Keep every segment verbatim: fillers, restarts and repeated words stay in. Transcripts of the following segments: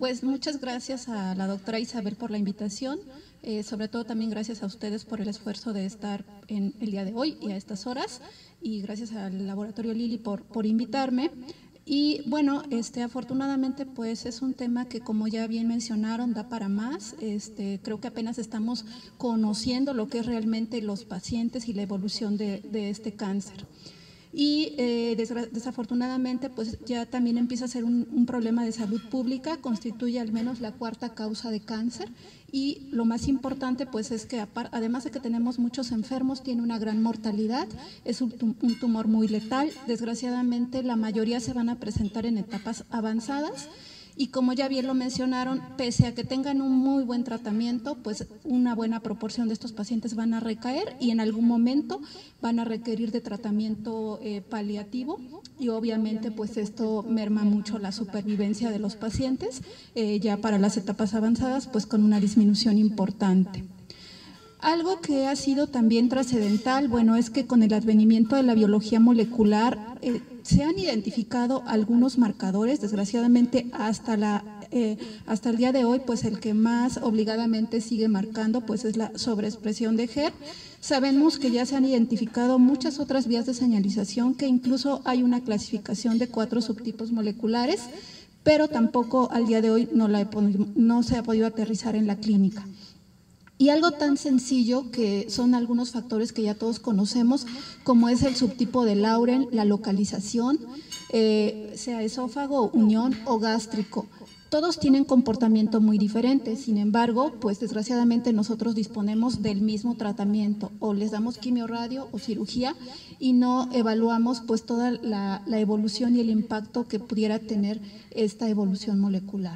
pues muchas gracias a la doctora Isabel por la invitación, eh, sobre todo también gracias a ustedes por el esfuerzo de estar en el día de hoy y a estas horas, y gracias al Laboratorio Lili por, por invitarme. Y bueno, este, afortunadamente pues es un tema que, como ya bien mencionaron, da para más. Este, creo que apenas estamos conociendo lo que es realmente los pacientes y la evolución de, de este cáncer. Y eh, desafortunadamente pues ya también empieza a ser un, un problema de salud pública, constituye al menos la cuarta causa de cáncer, y lo más importante pues es que además de que tenemos muchos enfermos, tiene una gran mortalidad, es un, un tumor muy letal. Desgraciadamente la mayoría se van a presentar en etapas avanzadas, y como ya bien lo mencionaron, pese a que tengan un muy buen tratamiento, pues una buena proporción de estos pacientes van a recaer y en algún momento van a requerir de tratamiento eh, paliativo, y obviamente pues esto merma mucho la supervivencia de los pacientes, eh, ya para las etapas avanzadas pues con una disminución importante. Algo que ha sido también trascendental, bueno, es que con el advenimiento de la biología molecular eh, se han identificado algunos marcadores. Desgraciadamente hasta, la, eh, hasta el día de hoy, pues el que más obligadamente sigue marcando pues es la sobreexpresión de H E R. Sabemos que ya se han identificado muchas otras vías de señalización, que incluso hay una clasificación de cuatro subtipos moleculares, pero tampoco al día de hoy no, la he, no se ha podido aterrizar en la clínica. Y algo tan sencillo que son algunos factores que ya todos conocemos, como es el subtipo de Lauren, la localización, eh, sea esófago, unión o gástrico. Todos tienen comportamiento muy diferente, sin embargo, pues desgraciadamente nosotros disponemos del mismo tratamiento, o les damos quimiorradio o cirugía, y no evaluamos pues toda la, la evolución y el impacto que pudiera tener esta evolución molecular.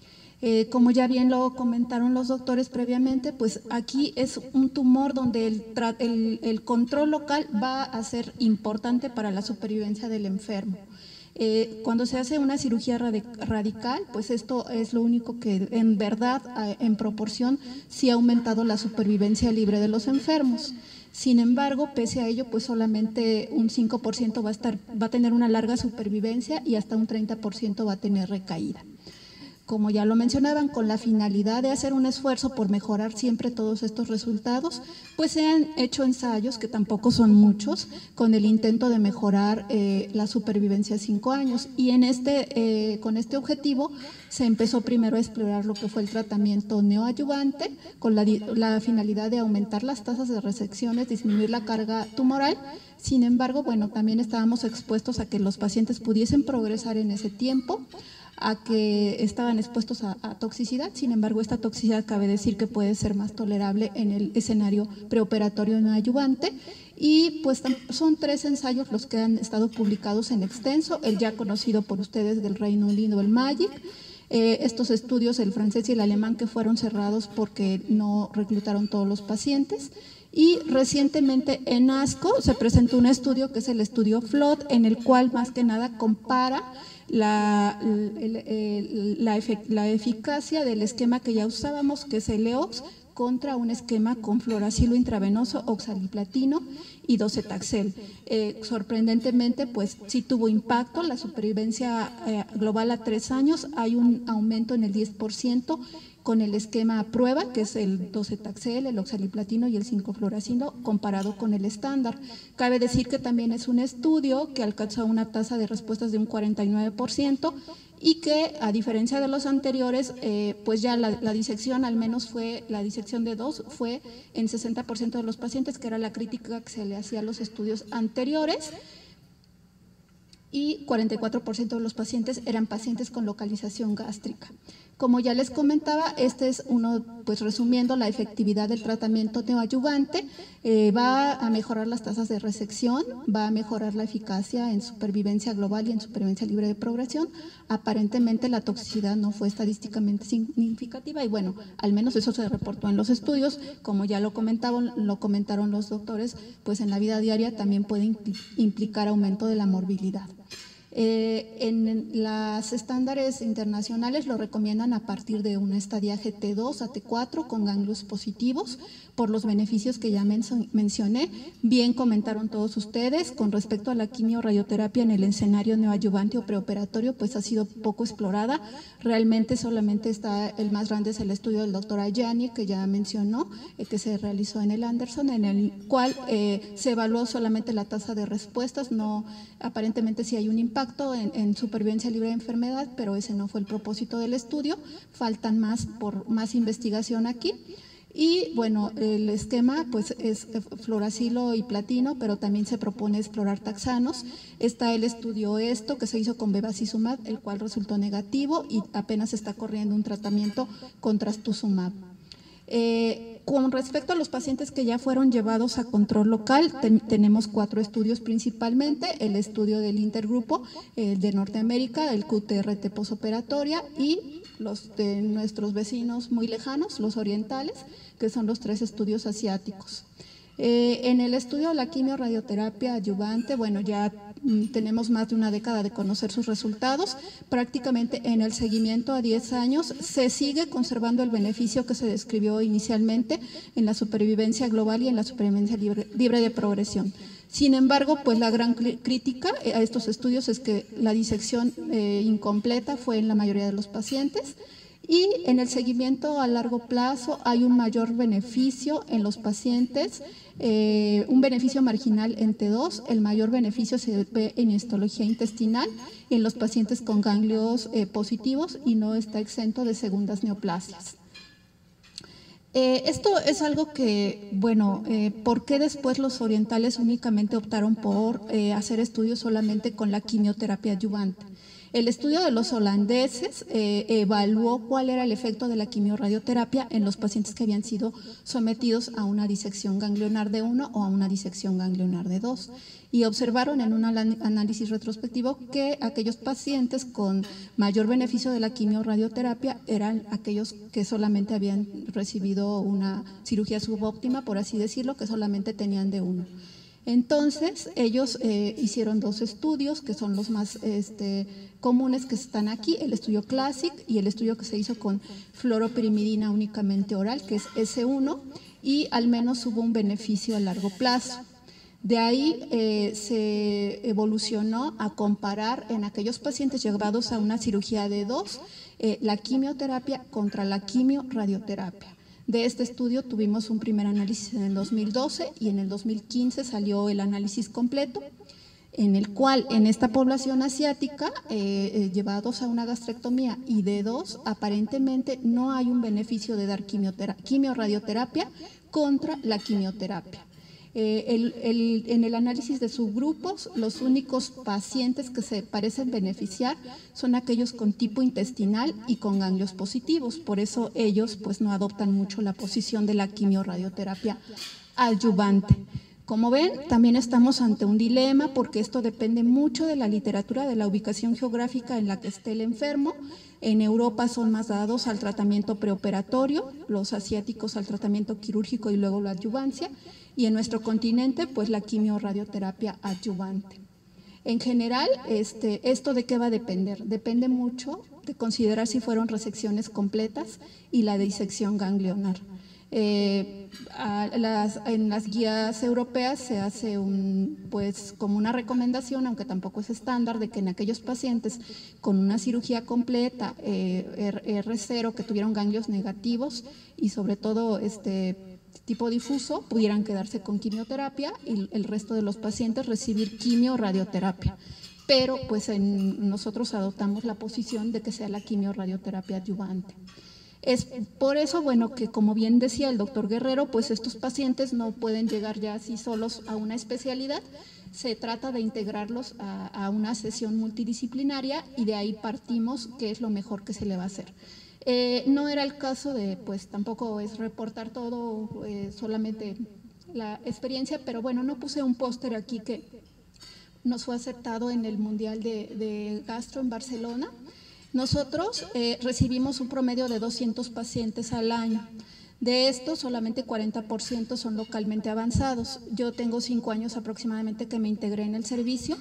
Eh, como ya bien lo comentaron los doctores previamente, pues aquí es un tumor donde el, el, el control local va a ser importante para la supervivencia del enfermo. Eh, cuando se hace una cirugía radical, pues esto es lo único que en verdad, en proporción, sí ha aumentado la supervivencia libre de los enfermos. Sin embargo, pese a ello, pues solamente un cinco por ciento va a, estar, va a tener una larga supervivencia y hasta un treinta por ciento va a tener recaída. Como ya lo mencionaban, con la finalidad de hacer un esfuerzo por mejorar siempre todos estos resultados, pues se han hecho ensayos, que tampoco son muchos, con el intento de mejorar eh, la supervivencia a cinco años. Y en este, eh, con este objetivo se empezó primero a explorar lo que fue el tratamiento neoadyuvante, con la, la finalidad de aumentar las tasas de resecciones, disminuir la carga tumoral. Sin embargo, bueno, también estábamos expuestos a que los pacientes pudiesen progresar en ese tiempo, a que estaban expuestos a, a toxicidad. Sin embargo, esta toxicidad cabe decir que puede ser más tolerable en el escenario preoperatorio neoadyuvante, y pues son tres ensayos los que han estado publicados en extenso, el ya conocido por ustedes del Reino Unido, el MAGIC, eh, estos estudios, el francés y el alemán, que fueron cerrados porque no reclutaron todos los pacientes. Y recientemente en ASCO se presentó un estudio que es el estudio FLOT, en el cual más que nada compara La, el, el, la, efic la eficacia del esquema que ya usábamos, que es el E O X, contra un esquema con fluoracilo intravenoso, oxaliplatino y docetaxel. Eh, sorprendentemente, pues sí tuvo impacto, la supervivencia eh, global a tres años, hay un aumento en el diez por ciento con el esquema a prueba, que es el docetaxel, el oxaliplatino y el cinco fluoracilo, comparado con el estándar. Cabe decir que también es un estudio que alcanzó una tasa de respuestas de un cuarenta y nueve por ciento, y que, a diferencia de los anteriores, eh, pues ya la, la disección, al menos fue, la disección de dos, fue en sesenta por ciento de los pacientes, que era la crítica que se le hacía a los estudios anteriores, y cuarenta y cuatro por ciento de los pacientes eran pacientes con localización gástrica. Como ya les comentaba, este es uno, pues resumiendo, la efectividad del tratamiento neoadyuvante. Eh, va a mejorar las tasas de resección, va a mejorar la eficacia en supervivencia global y en supervivencia libre de progresión. Aparentemente la toxicidad no fue estadísticamente significativa, y bueno, al menos eso se reportó en los estudios. Como ya lo comentaban, lo comentaron los doctores, pues en la vida diaria también puede implicar aumento de la morbilidad. Eh, en los estándares internacionales lo recomiendan a partir de una estadiaje T dos a T cuatro con ganglios positivos por los beneficios que ya men mencioné. Bien comentaron todos ustedes con respecto a la quimio-radioterapia en el escenario neoadyuvante o preoperatorio, pues ha sido poco explorada. Realmente solamente está, el más grande es el estudio del doctor Ayani, que ya mencionó, eh, que se realizó en el Anderson, en el cual eh, se evaluó solamente la tasa de respuestas, no aparentemente sí hay un impacto En, en supervivencia libre de enfermedad, pero ese no fue el propósito del estudio, faltan más por más investigación aquí. Y bueno, el esquema pues es fluoracilo y platino, pero también se propone explorar taxanos. Está el estudio esto que se hizo con bevacizumab, el cual resultó negativo y apenas está corriendo un tratamiento con trastuzumab. Eh, con respecto a los pacientes que ya fueron llevados a control local, ten, tenemos cuatro estudios principalmente: el estudio del intergrupo, el de Norteamérica, el Q T R T posoperatoria, y los de nuestros vecinos muy lejanos, los orientales, que son los tres estudios asiáticos. Eh, en el estudio de la quimio-radioterapia adyuvante, bueno, ya mm, tenemos más de una década de conocer sus resultados. Prácticamente en el seguimiento a diez años se sigue conservando el beneficio que se describió inicialmente en la supervivencia global y en la supervivencia libre, libre de progresión. Sin embargo, pues la gran crítica a estos estudios es que la disección eh, incompleta fue en la mayoría de los pacientes. Y en el seguimiento a largo plazo hay un mayor beneficio en los pacientes, eh, un beneficio marginal en T dos, el mayor beneficio se ve en histología intestinal y en los pacientes con ganglios eh, positivos, y no está exento de segundas neoplasias. Eh, esto es algo que, bueno, eh, ¿por qué después los orientales únicamente optaron por eh, hacer estudios solamente con la quimioterapia adyuvante? El estudio de los holandeses eh, evaluó cuál era el efecto de la quimiorradioterapia en los pacientes que habían sido sometidos a una disección ganglionar de uno o a una disección ganglionar de dos, y observaron en un análisis retrospectivo que aquellos pacientes con mayor beneficio de la quimiorradioterapia eran aquellos que solamente habían recibido una cirugía subóptima, por así decirlo, que solamente tenían de uno. Entonces, ellos eh, hicieron dos estudios que son los más este, comunes que están aquí: el estudio Classic y el estudio que se hizo con fluoropirimidina únicamente oral, que es S uno, y al menos hubo un beneficio a largo plazo. De ahí eh, se evolucionó a comparar en aquellos pacientes llevados a una cirugía de dos eh, la quimioterapia contra la quimiorradioterapia. De este estudio tuvimos un primer análisis en el dos mil doce y en el dos mil quince salió el análisis completo, en el cual en esta población asiática, eh, eh, llevados a una gastrectomía y de dos, aparentemente no hay un beneficio de dar quimiorradioterapia contra la quimioterapia. Eh, el, el, en el análisis de subgrupos, los únicos pacientes que se parecen beneficiar son aquellos con tipo intestinal y con ganglios positivos. Por eso ellos pues no adoptan mucho la posición de la quimiorradioterapia adyuvante. Como ven, también estamos ante un dilema, porque esto depende mucho de la literatura, de la ubicación geográfica en la que esté el enfermo. En Europa son más dados al tratamiento preoperatorio, los asiáticos al tratamiento quirúrgico y luego la adyuvancia, y en nuestro continente pues la quimiorradioterapia adyuvante. En general, este, ¿esto de qué va a depender? Depende mucho de considerar si fueron resecciones completas y la disección ganglionar. Eh, a las, en las guías europeas se hace un, pues, como una recomendación, aunque tampoco es estándar, de que en aquellos pacientes con una cirugía completa, eh, R cero, que tuvieron ganglios negativos y sobre todo este tipo difuso, pudieran quedarse con quimioterapia y el resto de los pacientes recibir quimio-radioterapia. Pero pues en, nosotros adoptamos la posición de que sea la quimio-radioterapia adyuvante. Es por eso, bueno, que como bien decía el doctor Guerrero, pues estos pacientes no pueden llegar ya así solos a una especialidad. Se trata de integrarlos a, a una sesión multidisciplinaria y de ahí partimos qué es lo mejor que se le va a hacer. Eh, no era el caso de, pues tampoco es reportar todo, eh, solamente la experiencia, pero bueno, no puse un póster aquí que nos fue aceptado en el Mundial de, de Gastro en Barcelona. Nosotros eh, recibimos un promedio de doscientos pacientes al año. De estos, solamente cuarenta por ciento son localmente avanzados. Yo tengo cinco años aproximadamente que me integré en el servicio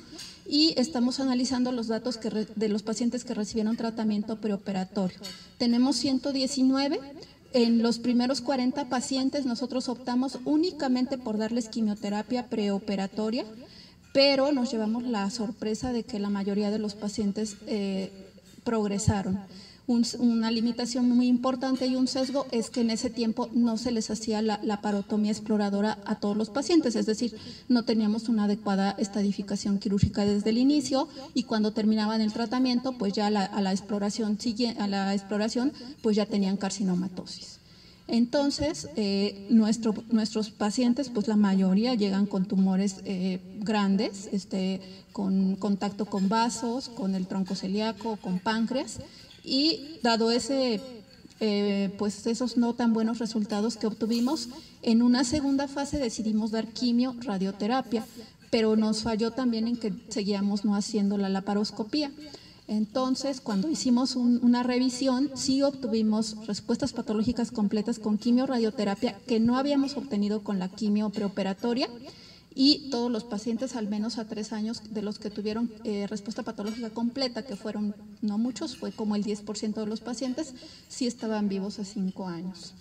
y estamos analizando los datos que re, de los pacientes que recibieron tratamiento preoperatorio. Tenemos ciento diecinueve. En los primeros cuarenta pacientes nosotros optamos únicamente por darles quimioterapia preoperatoria, pero nos llevamos la sorpresa de que la mayoría de los pacientes eh, progresaron. Un, una limitación muy importante y un sesgo es que en ese tiempo no se les hacía la laparotomía exploradora a todos los pacientes, es decir, no teníamos una adecuada estadificación quirúrgica desde el inicio y cuando terminaban el tratamiento, pues ya la, a, la exploración, a la exploración, pues ya tenían carcinomatosis. Entonces, eh, nuestro, nuestros pacientes, pues la mayoría llegan con tumores eh, grandes, este, con contacto con vasos, con el tronco celíaco, con páncreas, y dado ese, eh, pues esos no tan buenos resultados que obtuvimos, en una segunda fase decidimos dar quimio, radioterapia, pero nos falló también en que seguíamos no haciendo la laparoscopía. Entonces, cuando hicimos un, una revisión, sí obtuvimos respuestas patológicas completas con quimio, radioterapia, que no habíamos obtenido con la quimio preoperatoria, y todos los pacientes, al menos a tres años, de los que tuvieron eh, respuesta patológica completa, que fueron no muchos, fue como el diez por ciento de los pacientes, sí estaban vivos a cinco años.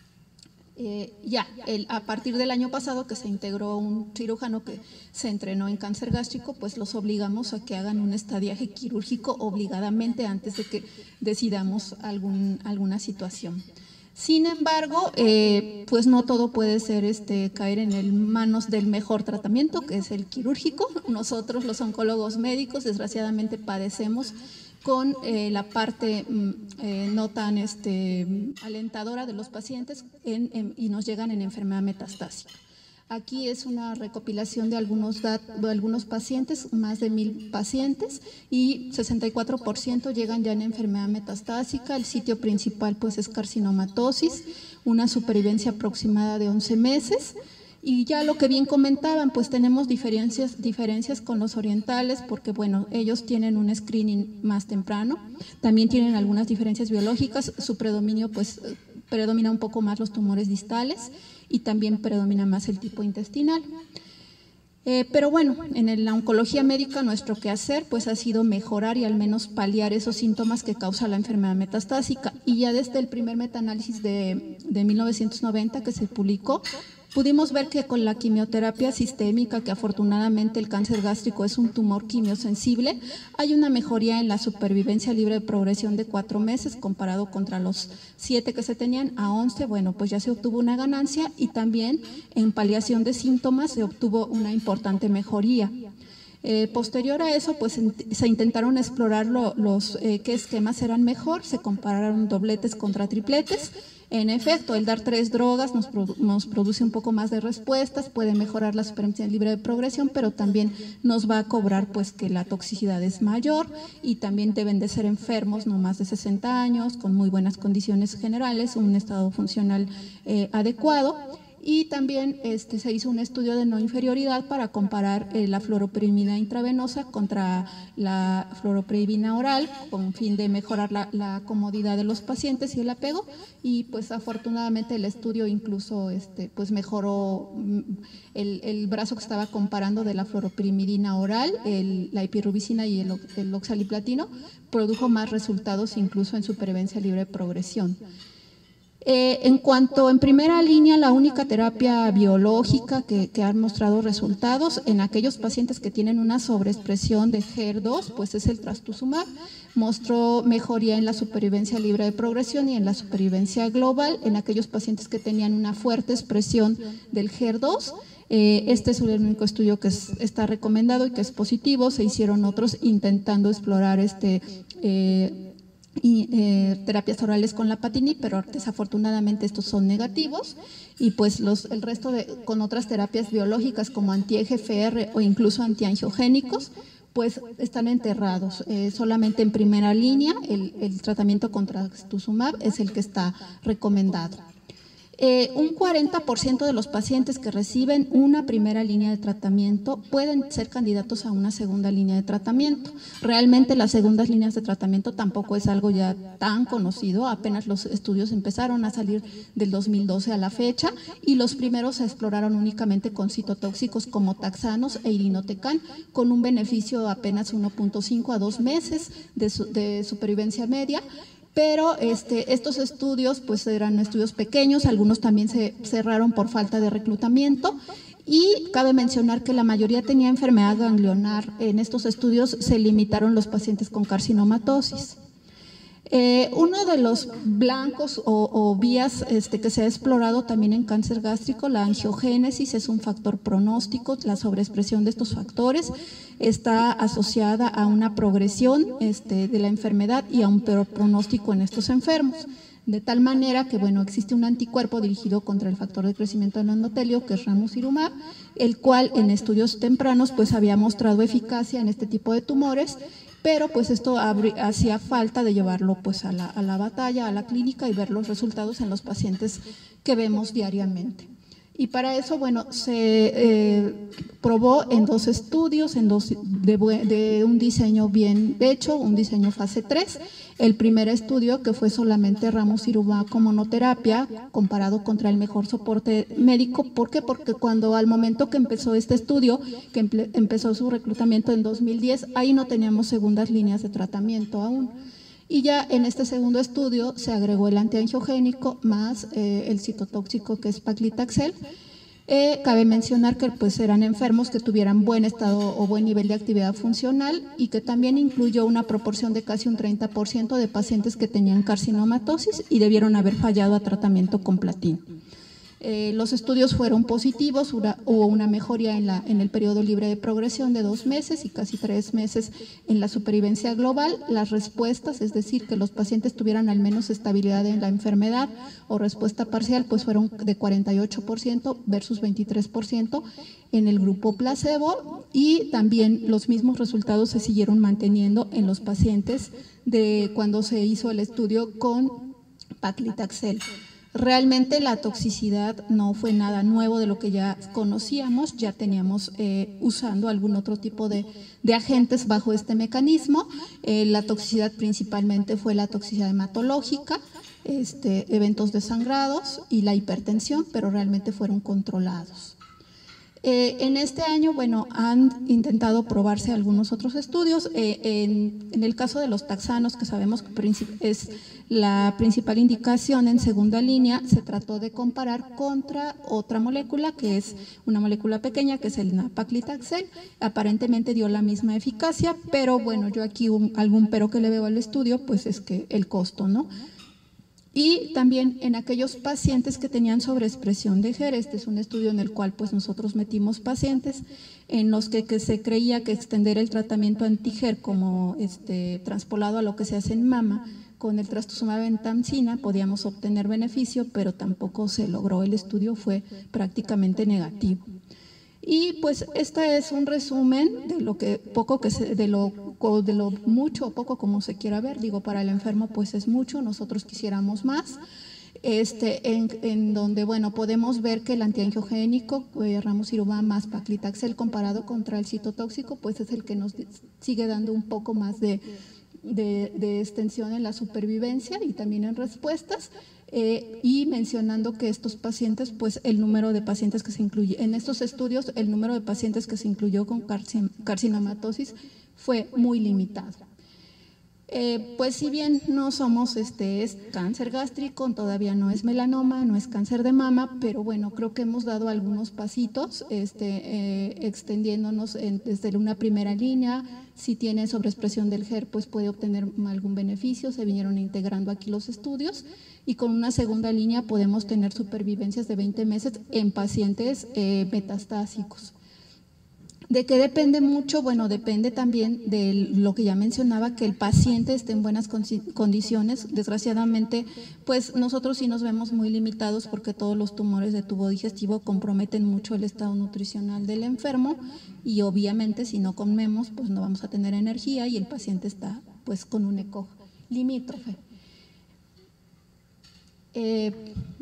Eh, ya, el, a partir del año pasado que se integró un cirujano que se entrenó en cáncer gástrico, pues los obligamos a que hagan un estadiaje quirúrgico obligadamente antes de que decidamos algún, alguna situación. Sin embargo, eh, pues no todo puede ser este, caer en el manos del mejor tratamiento, que es el quirúrgico. Nosotros, los oncólogos médicos, desgraciadamente padecemos con eh, la parte eh, no tan este, alentadora de los pacientes en, en, y nos llegan en enfermedad metastásica. Aquí es una recopilación de algunos, de algunos pacientes, más de mil pacientes, y sesenta y cuatro por ciento llegan ya en enfermedad metastásica. El sitio principal pues es carcinomatosis, una supervivencia aproximada de once meses. Y ya lo que bien comentaban, pues tenemos diferencias, diferencias con los orientales, porque bueno, ellos tienen un screening más temprano, también tienen algunas diferencias biológicas, su predominio pues predomina un poco más los tumores distales y también predomina más el tipo intestinal. Eh, pero bueno, en la oncología médica nuestro quehacer pues ha sido mejorar y al menos paliar esos síntomas que causa la enfermedad metastásica, y ya desde el primer metaanálisis de, de mil novecientos noventa que se publicó, pudimos ver que con la quimioterapia sistémica, que afortunadamente el cáncer gástrico es un tumor quimiosensible, hay una mejoría en la supervivencia libre de progresión de cuatro meses comparado contra los siete que se tenían a once. Bueno, pues ya se obtuvo una ganancia, y también en paliación de síntomas se obtuvo una importante mejoría. Eh, posterior a eso, pues se intentaron explorar lo, los eh, qué esquemas eran mejor, se compararon dobletes contra tripletes. En efecto, el dar tres drogas nos, produ nos produce un poco más de respuestas, puede mejorar la supervivencia libre de progresión, pero también nos va a cobrar pues que la toxicidad es mayor, y también deben de ser enfermos no más de sesenta años, con muy buenas condiciones generales, un estado funcional eh, adecuado. Y también este, se hizo un estudio de no inferioridad para comparar eh, la fluoropyrimida intravenosa contra la fluoropyrimida oral, con fin de mejorar la, la comodidad de los pacientes y el apego, y pues afortunadamente el estudio incluso este, pues mejoró el, el brazo que estaba comparando de la fluoropyrimidina oral, el, la ipirubicina y el, el oxaliplatino, produjo más resultados incluso en supervivencia libre de progresión. Eh, en cuanto en primera línea, la única terapia biológica que, que ha mostrado resultados en aquellos pacientes que tienen una sobreexpresión de H E R dos, pues es el trastuzumab. Mostró mejoría en la supervivencia libre de progresión y en la supervivencia global en aquellos pacientes que tenían una fuerte expresión del H E R dos. Eh, este es el único estudio que es, está recomendado y que es positivo. Se hicieron otros intentando explorar este eh, y eh, terapias orales con lapatinib, pero desafortunadamente estos son negativos, y pues los, el resto de, con otras terapias biológicas como anti-E G F R o incluso antiangiogénicos, pues están enterrados. Eh, solamente en primera línea el, el tratamiento con trastuzumab es el que está recomendado. Eh, un cuarenta por ciento de los pacientes que reciben una primera línea de tratamiento pueden ser candidatos a una segunda línea de tratamiento. Realmente las segundas líneas de tratamiento tampoco es algo ya tan conocido, apenas los estudios empezaron a salir del dos mil doce a la fecha y los primeros se exploraron únicamente con citotóxicos como taxanos e irinotecan, con un beneficio apenas uno punto cinco a dos meses de, su, de supervivencia media. Pero este, estos estudios pues eran estudios pequeños, algunos también se cerraron por falta de reclutamiento y cabe mencionar que la mayoría tenía enfermedad ganglionar. En estos estudios se limitaron los pacientes con carcinomatosis. Eh, uno de los blancos o, o vías este, que se ha explorado también en cáncer gástrico, la angiogénesis, es un factor pronóstico. La sobreexpresión de estos factores está asociada a una progresión este, de la enfermedad y a un peor pronóstico en estos enfermos. De tal manera que, bueno, existe un anticuerpo dirigido contra el factor de crecimiento del endotelio, que es ramucirumab, el cual en estudios tempranos pues había mostrado eficacia en este tipo de tumores, pero pues esto hacía falta de llevarlo pues a la, a la batalla, a la clínica y ver los resultados en los pacientes que vemos diariamente. Y para eso, bueno, se eh, probó en dos estudios, en dos, de, de un diseño bien hecho, un diseño fase tres. El primer estudio, que fue solamente ramucirumab como monoterapia, comparado contra el mejor soporte médico. ¿Por qué? Porque cuando al momento que empezó este estudio, que empezó su reclutamiento en dos mil diez, ahí no teníamos segundas líneas de tratamiento aún. Y ya en este segundo estudio se agregó el antiangiogénico más eh, el citotóxico, que es paclitaxel. Eh, cabe mencionar que pues, eran enfermos que tuvieran buen estado o buen nivel de actividad funcional y que también incluyó una proporción de casi un treinta por ciento de pacientes que tenían carcinomatosis y debieron haber fallado a tratamiento con platino. Eh, los estudios fueron positivos, una, hubo una mejoría en, la, en el periodo libre de progresión de dos meses y casi tres meses en la supervivencia global. Las respuestas, es decir, que los pacientes tuvieran al menos estabilidad en la enfermedad o respuesta parcial, pues fueron de cuarenta y ocho por ciento versus veintitrés por ciento en el grupo placebo, y también los mismos resultados se siguieron manteniendo en los pacientes de cuando se hizo el estudio con paclitaxel. Realmente la toxicidad no fue nada nuevo de lo que ya conocíamos, ya teníamos eh, usando algún otro tipo de, de agentes bajo este mecanismo. Eh, la toxicidad principalmente fue la toxicidad hematológica, este, eventos de sangrados y la hipertensión, pero realmente fueron controlados. Eh, en este año, bueno, han intentado probarse algunos otros estudios. Eh, en, en el caso de los taxanos, que sabemos que es la principal indicación en segunda línea, se trató de comparar contra otra molécula, que es una molécula pequeña, que es el paclitaxel. Aparentemente dio la misma eficacia, pero bueno, yo aquí un, algún pero que le veo al estudio, pues es que el costo, ¿no? Y también en aquellos pacientes que tenían sobreexpresión de G E R, este es un estudio en el cual pues nosotros metimos pacientes en los que, que se creía que extender el tratamiento anti-G E R como este, transpolado a lo que se hace en mama con el trastuzumab ventamcina podíamos obtener beneficio, pero tampoco se logró. El estudio fue prácticamente negativo. Y pues este es un resumen de lo que poco que se, de lo de lo mucho o poco como se quiera ver. Digo, para el enfermo pues es mucho, nosotros quisiéramos más. Este, en, en donde bueno podemos ver que el antiangiogénico eh, ramucirumab más paclitaxel comparado contra el citotóxico pues es el que nos sigue dando un poco más de, de, de extensión en la supervivencia y también en respuestas. Eh, y mencionando que estos pacientes, pues el número de pacientes que se incluye, en estos estudios el número de pacientes que se incluyó con carcinomatosis fue muy limitado. Eh, pues si bien no somos, este es cáncer gástrico, todavía no es melanoma, no es cáncer de mama, pero bueno, creo que hemos dado algunos pasitos, este, eh, extendiéndonos en, desde una primera línea. Si tiene sobreexpresión del G E R, pues puede obtener algún beneficio, se vinieron integrando aquí los estudios, y con una segunda línea podemos tener supervivencias de veinte meses en pacientes eh, metastásicos. ¿De qué depende mucho? Bueno, depende también de lo que ya mencionaba, que el paciente esté en buenas condiciones. Desgraciadamente, pues nosotros sí nos vemos muy limitados porque todos los tumores de tubo digestivo comprometen mucho el estado nutricional del enfermo y obviamente si no comemos, pues no vamos a tener energía y el paciente está pues con un eco limítrofe. Eh,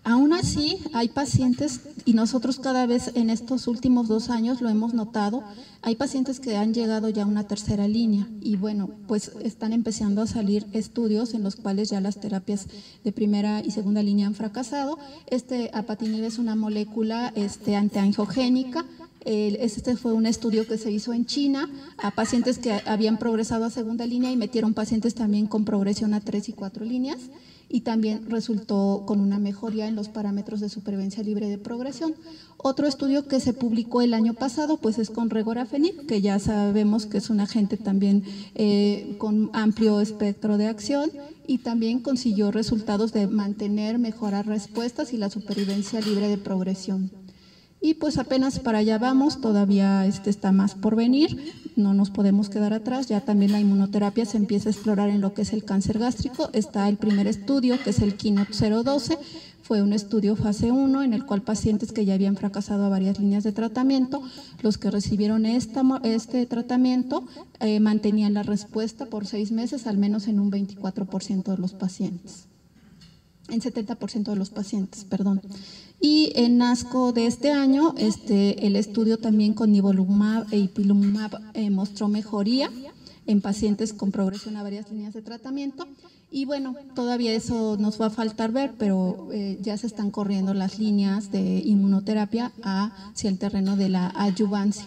Aún así, hay pacientes, y nosotros cada vez en estos últimos dos años lo hemos notado, hay pacientes que han llegado ya a una tercera línea y bueno, pues están empezando a salir estudios en los cuales ya las terapias de primera y segunda línea han fracasado. Este apatinib es una molécula este, antiangiogénica. Este fue un estudio que se hizo en China a pacientes que habían progresado a segunda línea y metieron pacientes también con progresión a tres y cuatro líneas y también resultó con una mejoría en los parámetros de supervivencia libre de progresión. Otro estudio que se publicó el año pasado pues es con regorafenib, que ya sabemos que es un agente también eh, con amplio espectro de acción y también consiguió resultados de mantener, mejorar respuestas y la supervivencia libre de progresión. Y pues apenas para allá vamos, todavía este está más por venir, no nos podemos quedar atrás, ya también la inmunoterapia se empieza a explorar en lo que es el cáncer gástrico. Está el primer estudio, que es el Keynote cero doce, fue un estudio fase uno en el cual pacientes que ya habían fracasado a varias líneas de tratamiento, los que recibieron esta, este tratamiento eh, mantenían la respuesta por seis meses, al menos en un veinticuatro por ciento de los pacientes. En setenta por ciento de los pacientes, perdón. Y en ASCO de este año, este, el estudio también con nivolumab e ipilimumab eh, mostró mejoría en pacientes con progresión a varias líneas de tratamiento. Y bueno, todavía eso nos va a faltar ver, pero eh, ya se están corriendo las líneas de inmunoterapia hacia el terreno de la adyuvancia.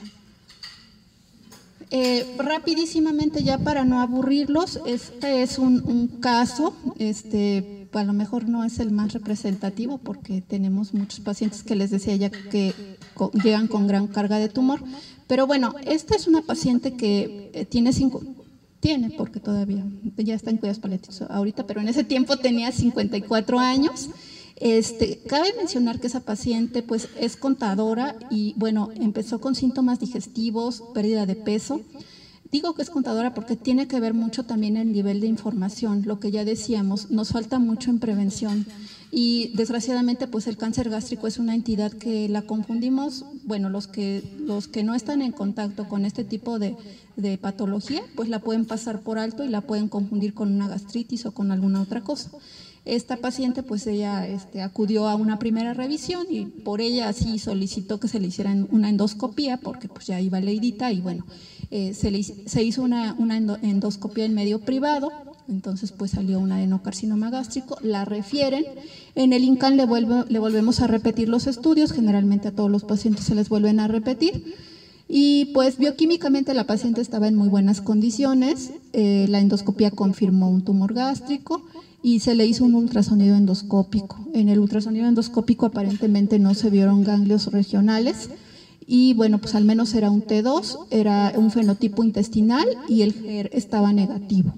Eh, rapidísimamente, ya para no aburrirlos, este es un, un caso, este, a lo mejor no es el más representativo porque tenemos muchos pacientes que les decía ya que co llegan con gran carga de tumor, pero bueno, esta es una paciente que eh, tiene cinco, tiene porque todavía ya está en cuidados paliativos ahorita, pero en ese tiempo tenía cincuenta y cuatro años. Este, cabe mencionar que esa paciente pues es contadora y bueno, empezó con síntomas digestivos, pérdida de peso. Digo que es contadora porque tiene que ver mucho también el nivel de información, lo que ya decíamos, nos falta mucho en prevención y desgraciadamente pues el cáncer gástrico es una entidad que la confundimos, bueno, los que, los que no están en contacto con este tipo de, de patología pues la pueden pasar por alto y la pueden confundir con una gastritis o con alguna otra cosa. Esta paciente pues ella este, acudió a una primera revisión y por ella así solicitó que se le hiciera una endoscopía porque pues ya iba leidita y bueno, eh, se, le, se hizo una, una endoscopía en medio privado, entonces pues salió un adenocarcinoma gástrico, la refieren, en el INCAN le, vuelve, le volvemos a repetir los estudios, generalmente a todos los pacientes se les vuelven a repetir. Y pues bioquímicamente la paciente estaba en muy buenas condiciones, eh, la endoscopía confirmó un tumor gástrico y se le hizo un ultrasonido endoscópico. En el ultrasonido endoscópico aparentemente no se vieron ganglios regionales y bueno, pues al menos era un T dos, era un fenotipo intestinal y el G E R estaba negativo.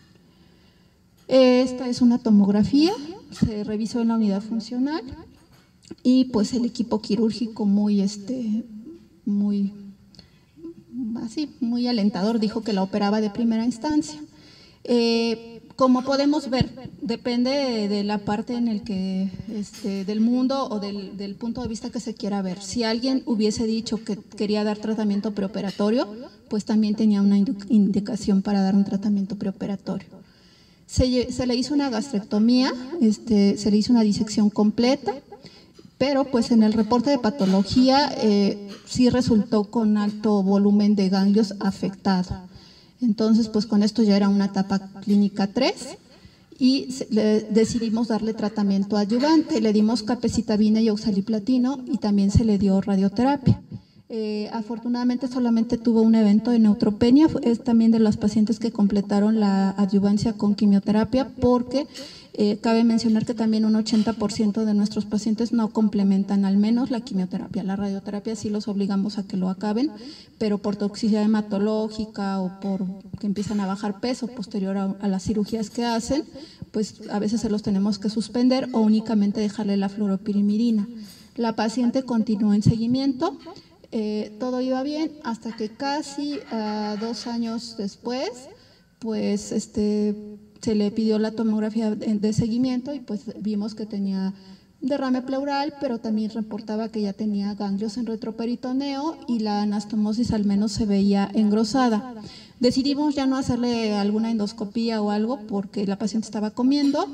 Esta es una tomografía, se revisó en la unidad funcional y pues el equipo quirúrgico muy, este, muy, así, muy alentador dijo que la operaba de primera instancia. Eh, Como podemos ver, depende de, de la parte en el que, este, del mundo o del, del punto de vista que se quiera ver. Si alguien hubiese dicho que quería dar tratamiento preoperatorio, pues también tenía una indicación para dar un tratamiento preoperatorio. Se, se le hizo una gastrectomía, este, se le hizo una disección completa, pero pues en el reporte de patología eh, sí resultó con alto volumen de ganglios afectado. Entonces, pues con esto ya era una etapa clínica tres y le decidimos darle tratamiento adyuvante. Le dimos capecitabina y oxaliplatino y también se le dio radioterapia. Eh, afortunadamente solamente tuvo un evento de neutropenia, es también de las pacientes que completaron la adyuvancia con quimioterapia porque eh, cabe mencionar que también un ochenta por ciento de nuestros pacientes no complementan al menos la quimioterapia. La radioterapia sí los obligamos a que lo acaben, pero por toxicidad hematológica o por que empiezan a bajar peso posterior a, a las cirugías que hacen, pues a veces se los tenemos que suspender o únicamente dejarle la fluoropirimidina. La paciente continuó en seguimiento. Eh, todo iba bien hasta que casi uh, dos años después, pues este, se le pidió la tomografía de, de seguimiento y pues vimos que tenía derrame pleural, pero también reportaba que ya tenía ganglios en retroperitoneo y la anastomosis al menos se veía engrosada. Decidimos ya no hacerle alguna endoscopía o algo porque la paciente estaba comiendo.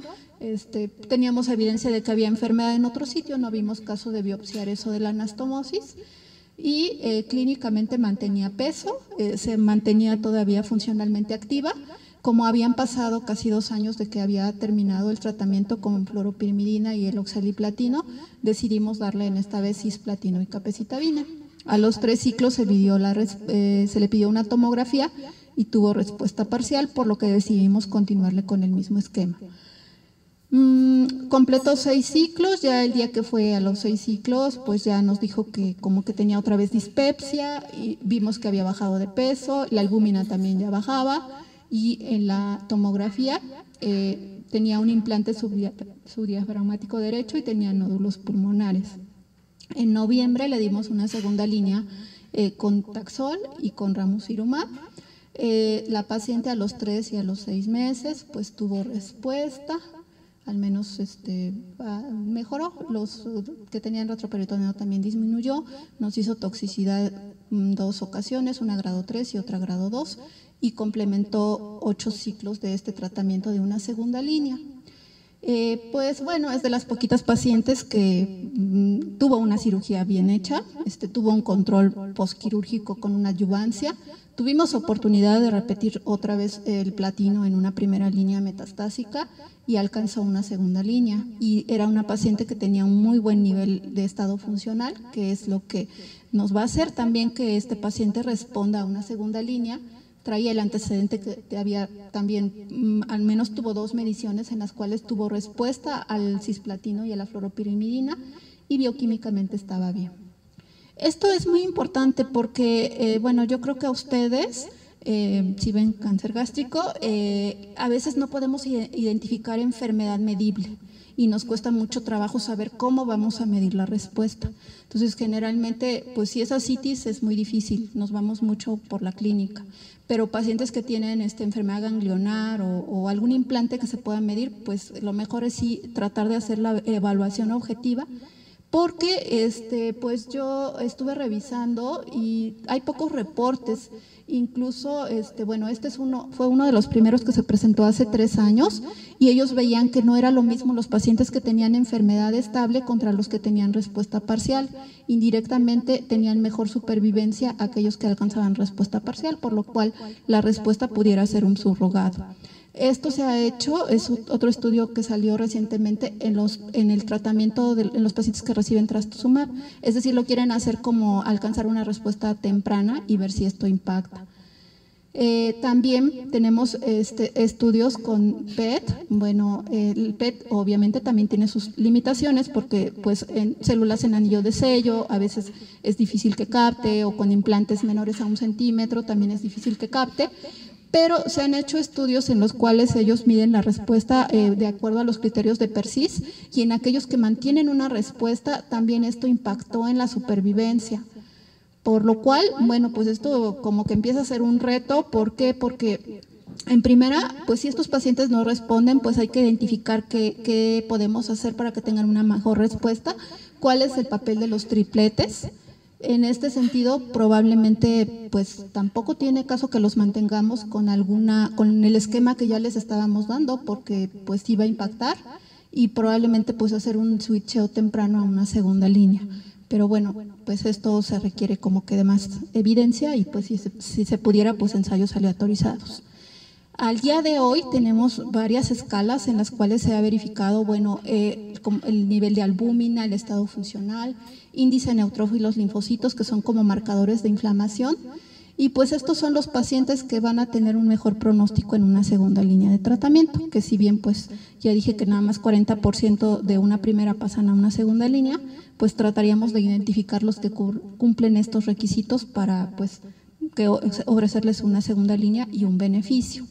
Este, teníamos evidencia de que había enfermedad en otro sitio, no vimos caso de biopsiar eso de la anastomosis y eh, clínicamente mantenía peso, eh, se mantenía todavía funcionalmente activa. Como habían pasado casi dos años de que había terminado el tratamiento con fluoropirimidina y el oxaliplatino, decidimos darle en esta vez cisplatino y capecitabina. A los tres ciclos se, pidió la, eh, se le pidió una tomografía y tuvo respuesta parcial, por lo que decidimos continuarle con el mismo esquema. Mm, completó seis ciclos, ya el día que fue a los seis ciclos, pues ya nos dijo que como que tenía otra vez dispepsia y vimos que había bajado de peso, la albúmina también ya bajaba y en la tomografía eh, tenía un implante subdiafragmático derecho y tenía nódulos pulmonares. En noviembre le dimos una segunda línea eh, con Taxol y con Ramucirumab. Eh, la paciente a los tres y a los seis meses pues tuvo respuesta, al menos este, mejoró, los que tenían retroperitoneo también disminuyó, nos hizo toxicidad en dos ocasiones, una grado tres y otra grado dos, y complementó ocho ciclos de este tratamiento de una segunda línea. Eh, pues bueno, es de las poquitas pacientes que mm, tuvo una cirugía bien hecha, este, tuvo un control postquirúrgico con una adyuvancia. Tuvimos oportunidad de repetir otra vez el platino en una primera línea metastásica y alcanzó una segunda línea. Y era una paciente que tenía un muy buen nivel de estado funcional, que es lo que nos va a hacer también que este paciente responda a una segunda línea. Traía el antecedente que había también, mmm, al menos tuvo dos mediciones en las cuales tuvo respuesta al cisplatino y a la fluoropirimidina y bioquímicamente estaba bien. Esto es muy importante porque, eh, bueno, yo creo que a ustedes, eh, si ven cáncer gástrico, eh, a veces no podemos identificar enfermedad medible y nos cuesta mucho trabajo saber cómo vamos a medir la respuesta. Entonces, generalmente, pues si es ascitis es muy difícil, nos vamos mucho por la clínica, pero pacientes que tienen esta enfermedad ganglionar o, o algún implante que se pueda medir, pues lo mejor es sí tratar de hacer la evaluación objetiva, porque este, pues yo estuve revisando y hay pocos reportes, incluso, este, bueno, este es uno, fue uno de los primeros que se presentó hace tres años y ellos veían que no era lo mismo los pacientes que tenían enfermedad estable contra los que tenían respuesta parcial. Indirectamente tenían mejor supervivencia aquellos que alcanzaban respuesta parcial, por lo cual la respuesta pudiera ser un subrogado. Esto se ha hecho, es otro estudio que salió recientemente en, los, en el tratamiento de en los pacientes que reciben trastuzumab, es decir, lo quieren hacer como alcanzar una respuesta temprana y ver si esto impacta. Eh, también tenemos este, estudios con P E T, bueno, el P E T obviamente también tiene sus limitaciones porque pues en células en anillo de sello a veces es difícil que capte o con implantes menores a un centímetro también es difícil que capte. Pero se han hecho estudios en los cuales ellos miden la respuesta eh, de acuerdo a los criterios de PERSIS y en aquellos que mantienen una respuesta también esto impactó en la supervivencia. Por lo cual, bueno, pues esto como que empieza a ser un reto. ¿Por qué? Porque en primera, pues si estos pacientes no responden, pues hay que identificar qué, qué podemos hacer para que tengan una mejor respuesta, cuál es el papel de los tripletes. En este sentido, probablemente, pues tampoco tiene caso que los mantengamos con alguna, con el esquema que ya les estábamos dando, porque pues iba a impactar y probablemente pues hacer un switcheo temprano a una segunda línea. Pero bueno, pues esto se requiere como que de más evidencia y pues si se, si se pudiera, pues ensayos aleatorizados. Al día de hoy tenemos varias escalas en las cuales se ha verificado, bueno, eh, el nivel de albúmina, el estado funcional, índice de neutrófilos linfocitos, que son como marcadores de inflamación, y pues estos son los pacientes que van a tener un mejor pronóstico en una segunda línea de tratamiento, que si bien pues ya dije que nada más cuarenta por ciento de una primera pasan a una segunda línea, pues trataríamos de identificar los que cumplen estos requisitos para pues que ofrecerles una segunda línea y un beneficio.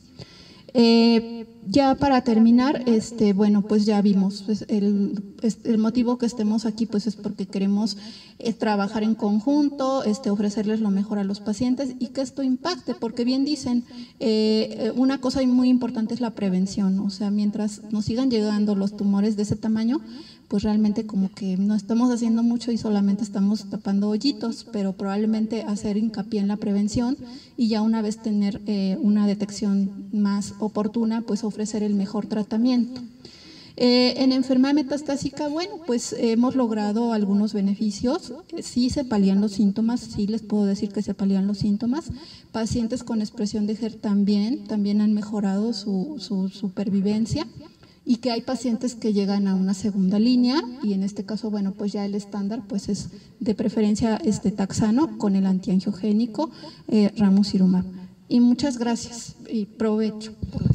Eh, ya para terminar, este, bueno, pues ya vimos, pues el, el motivo que estemos aquí pues es porque queremos eh, trabajar en conjunto, este, ofrecerles lo mejor a los pacientes y que esto impacte, porque bien dicen, eh, una cosa muy importante es la prevención, o sea, mientras nos sigan llegando los tumores de ese tamaño, pues realmente como que no estamos haciendo mucho y solamente estamos tapando hoyitos, pero probablemente hacer hincapié en la prevención y ya una vez tener eh, una detección más oportuna, pues ofrecer el mejor tratamiento. Eh, en enfermedad metastásica, bueno, pues hemos logrado algunos beneficios, sí se palían los síntomas, sí les puedo decir que se palían los síntomas. Pacientes con expresión de H E R también, también han mejorado su, su supervivencia, y que hay pacientes que llegan a una segunda línea, y en este caso, bueno, pues ya el estándar pues es de preferencia este taxano con el antiangiogénico eh, ramucirumab. Y muchas gracias y provecho.